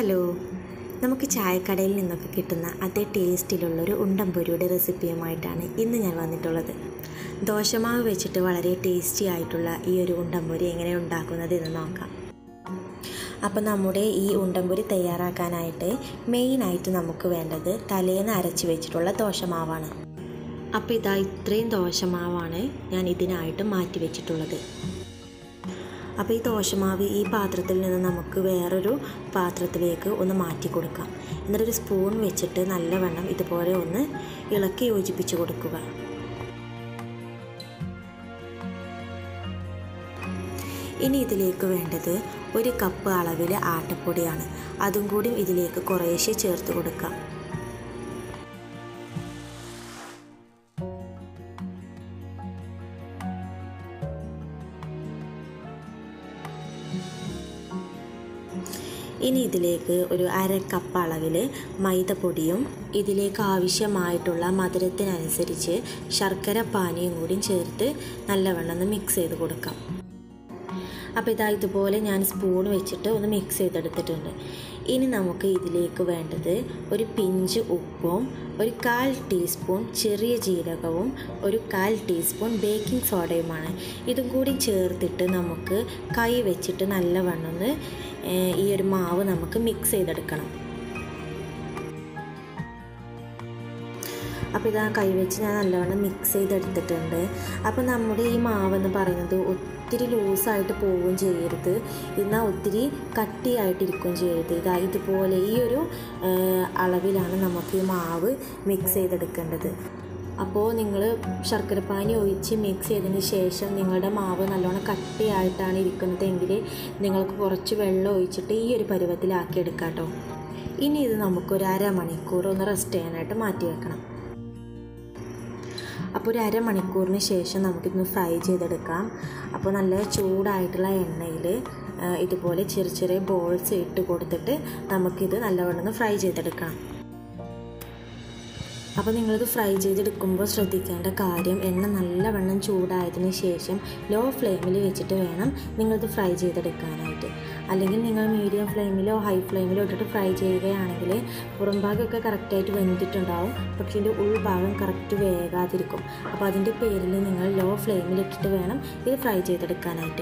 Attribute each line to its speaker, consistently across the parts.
Speaker 1: Hello, നമുക്ക് ചായക്കടയിൽ നിന്നൊക്കെ കിട്ടുന്ന അതേ ടേസ്റ്റിലുള്ളൊരു ഉണ്ടംപൊരിയുടെ റെസിപ്പിയുമായിട്ടാണ് ഇന്ന് ഞാൻ വന്നിട്ടുള്ളത്. ദോശമാവ് വെച്ചിട്ട് വളരെ ടേസ്റ്റി ആയിട്ടുള്ള ഈ ഒരു ഉണ്ടംപൊരി എങ്ങനെ ഉണ്ടാക്കുന്നത് എന്ന് നോക്കാം. അപ്പോൾ നമ്മുടെ ഈ ഉണ്ടംപൊരി തയ്യാറാക്കാനായിട്ട് മെയിനായിട്ട് നമുക്ക് വേണ്ടത് തലേന്ന് അരച്ച് വെച്ചിട്ടുള്ള ദോശമാവാണ്. അപ്പോൾ ഇതാ ഇത്രയും ദോശമാവാണ് ഞാൻ ഇതിനായിട്ട് മാറ്റി വെച്ചിട്ടുള്ളത്. അപ്പോൾ ഈ ദോശമാവ് ഈ പാത്രത്തിൽ നിന്ന് നമുക്ക് വേറൊരു പാത്രത്തിലേക്ക് ഒന്ന് മാറ്റി കൊടുക്കാം. എന്നിട്ടൊരു സ്പൂൺ വെച്ചിട്ട് നല്ലവണ്ണം ഇതുപോലെ ഒന്ന് ഇളക്കി യോജിപ്പിച്ച് കൊടുക്കുക. ഇനി ഇതിലേക്ക് വേണ്ടത് 1 കപ്പ് അളവിൽ ആട്ടപ്പൊടിയാണ്. അതും കൂടി ഇതിലേക്ക് കുറേശ്ശെ ചേർത്ത് കൊടുക്കാം. ഇനി ഇതിലേക്ക് ഒരു 1/2 കപ്പ് അളവിൽ മൈദപ്പൊടിയും ഇതിലേക്ക് ആവശ്യമായിട്ടുള്ള മധുരത്തിനനുസരിച്ച് ശർക്കര പാനിയും കൂടി ചേർത്ത് നല്ലവണ്ണം ഒന്ന് മിക്സ് ചെയ്ത് കൊടുക്കാം. അപ്പോൾ ഇതാ ഇതുപോലെ ഞാൻ സ്പൂൺ വെച്ചിട്ട് ഒന്ന് മിക്സ് ചെയ്തെടുത്തിട്ടുണ്ട്. ഇനി നമുക്ക് ഇതിലേക്ക് വേണ്ടത് ഒരു പിഞ്ച് ഉപ്പും 1/4 ടീസ്പൂൺ ചെറിയ ജീരകവും 1/4 ടീസ്പൂൺ ബേക്കിംഗ് സോഡയുമാണ്. ഇതും കൂടി ചേർത്തിട്ട് നമുക്ക് കൈ വെച്ചിട്ട് നല്ലവണ്ണം ഒന്ന് ഈ ഒരു മാവ് നമുക്ക് മിക്സ് ചെയ്തെടുക്കണം. അപ്പോൾ ഇതാ കൈ വെച്ച് ഞാൻ നല്ലവണ്ണം മിക്സ് ചെയ്തെടുത്തിട്ടുണ്ട്. അപ്പോൾ നമ്മുടെ ഈ മാവെന്ന് പറയുന്നത് ഒത്തിരി ലൂസായിട്ട് പോവുകയും ചെയ്യരുത്, എന്നാൽ ഒത്തിരി കട്ടിയായിട്ടിരിക്കുകയും ചെയ്യരുത്. ഇതുപോലെ ഈ ഒരു അളവിലാണ് നമുക്ക് ഈ മാവ് മിക്സ് ചെയ്തെടുക്കേണ്ടത്. അപ്പോൾ നിങ്ങൾ ശർക്കരപ്പാനി ഒഴിച്ച് മിക്സ് ചെയ്തതിന് ശേഷം നിങ്ങളുടെ മാവ് നല്ലോണം കട്ടിയായിട്ടാണ് ഇരിക്കുന്നതെങ്കിൽ നിങ്ങൾക്ക് കുറച്ച് വെള്ളം ഒഴിച്ചിട്ട് ഈ ഒരു പരുവത്തിലാക്കി എടുക്കാം കേട്ടോ. ഇനി ഇത് നമുക്കൊരു 1/2 മണിക്കൂർ ഒന്ന് റെസ്റ്റ് ചെയ്യാനായിട്ട് മാറ്റി വെക്കണം. അപ്പോൾ ഒരു 1/2 മണിക്കൂറിന് ശേഷം നമുക്കിതൊന്ന് ഫ്രൈ ചെയ്തെടുക്കാം. അപ്പോൾ നല്ല ചൂടായിട്ടുള്ള എണ്ണയിൽ ഇതുപോലെ ചെറിയ ബോൾസ് ഇട്ട് കൊടുത്തിട്ട് നമുക്കിത് നല്ലവണ്ണം ഒന്ന് ഫ്രൈ ചെയ്തെടുക്കണം. അപ്പോൾ നിങ്ങളിത് ഫ്രൈ ചെയ്തെടുക്കുമ്പോൾ ശ്രദ്ധിക്കേണ്ട കാര്യം, എണ്ണ നല്ലവണ്ണം ചൂടായതിന് ശേഷം ലോ ഫ്ലെയിമിൽ വെച്ചിട്ട് വേണം നിങ്ങളിത് ഫ്രൈ ചെയ്തെടുക്കാനായിട്ട്. അല്ലെങ്കിൽ നിങ്ങൾ മീഡിയം ഫ്ലെയിമിലോ ഹൈ ഫ്ലെയിമിലോ ഇട്ടിട്ട് ഫ്രൈ ചെയ്യുകയാണെങ്കിൽ പുറം ഭാഗമൊക്കെ കറക്റ്റായിട്ട് വെന്തിട്ടുണ്ടാവും, പക്ഷേ ഇതിൻ്റെ ഉൾഭാഗം കറക്റ്റ് വേകാതിരിക്കും. അപ്പോൾ അതിൻ്റെ പേരിൽ നിങ്ങൾ ലോ ഫ്ലെയിമിലിട്ടിട്ട് വേണം ഇത് ഫ്രൈ ചെയ്തെടുക്കാനായിട്ട്.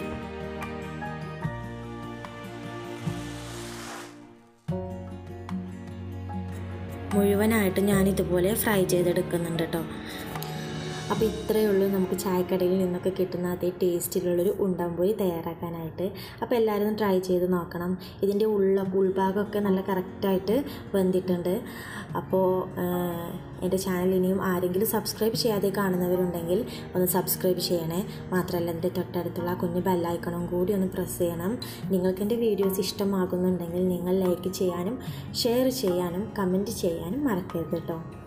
Speaker 1: മുഴുവനായിട്ട് ഞാനിതുപോലെ ഫ്രൈ ചെയ്തെടുക്കുന്നുണ്ട് കേട്ടോ. അപ്പോൾ ഇത്രയേ ഉള്ളൂ നമുക്ക് ചായക്കടയിൽ നിന്നൊക്കെ കിട്ടുന്ന അതേ ടേസ്റ്റിലുള്ളൊരു ഉണ്ടംപൊരി തയ്യാറാക്കാനായിട്ട്. അപ്പോൾ എല്ലാവരും ഒന്ന് ട്രൈ ചെയ്ത് നോക്കണം. ഇതിൻ്റെ ഉൾഭാഗമൊക്കെ നല്ല കറക്റ്റായിട്ട് വെന്തിട്ടുണ്ട്. അപ്പോൾ എൻ്റെ ചാനൽ ഇനിയും ആരെങ്കിലും സബ്സ്ക്രൈബ് ചെയ്യാതെ കാണുന്നവരുണ്ടെങ്കിൽ ഒന്ന് സബ്സ്ക്രൈബ് ചെയ്യണേ. മാത്രമല്ല എൻ്റെ തൊട്ടടുത്തുള്ള കുഞ്ഞു ബെല്ലൈക്കണും കൂടി ഒന്ന് പ്രസ് ചെയ്യണം. നിങ്ങൾക്ക് എൻ്റെ വീഡിയോസ് ഇഷ്ടമാകുന്നുണ്ടെങ്കിൽ നിങ്ങൾ ലൈക്ക് ചെയ്യാനും ഷെയർ ചെയ്യാനും കമൻറ്റ് ചെയ്യാനും മറക്കരുത് കേട്ടോ.